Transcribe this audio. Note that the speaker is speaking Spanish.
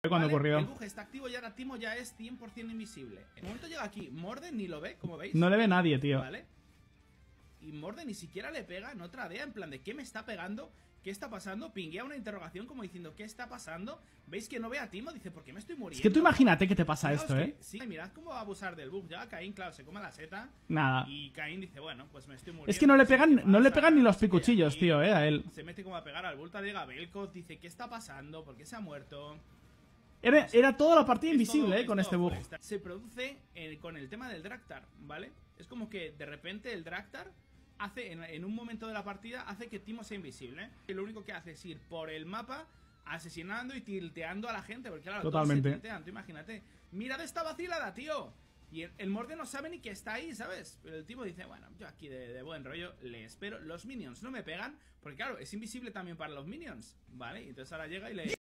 Cuando ocurrió. El bug está activo y ahora Timo ya es 100% invisible. En el momento llega aquí, Morde ni lo ve, como veis. No le ve nadie, tío. ¿Vale? Y Morde ni siquiera le pega, no tradea, en plan de ¿qué me está pegando? ¿Qué está pasando? Pinguea una interrogación como diciendo ¿qué está pasando? ¿Veis que no ve a Timo? Dice ¿por qué me estoy muriendo? Es que tú imagínate que te pasa Fijaos esto, que, sí, mirad cómo va a abusar del bug. Ya Caín, claro, se come la seta. Nada. Y Caín dice, bueno, pues me estoy muriendo. Es que no le pegan, ¿Qué no le pasa? pegan ni los Y picuchillos, aquí tío, a él. se mete como a pegar al bulto, llega Belkoz, dice ¿qué está pasando? ¿Por qué se ha muerto? Era toda la partida Es invisible, todo- es con todo este bug. full. Se produce con el tema del Draktar, ¿vale? Es como que de repente el Draktar hace, en un momento de la partida, hace que Timo sea invisible. Y lo único que hace es ir por el mapa asesinando y tilteando a la gente. Porque claro, Totalmente. todos se tiltean. Tú imagínate, mirad esta vacilada, tío. Y el Morde no sabe ni que está ahí, ¿sabes? Pero el tipo dice, bueno, yo aquí de buen rollo le espero. Los minions no me pegan, porque claro, es invisible también para los minions, ¿vale? Y entonces ahora llega y le...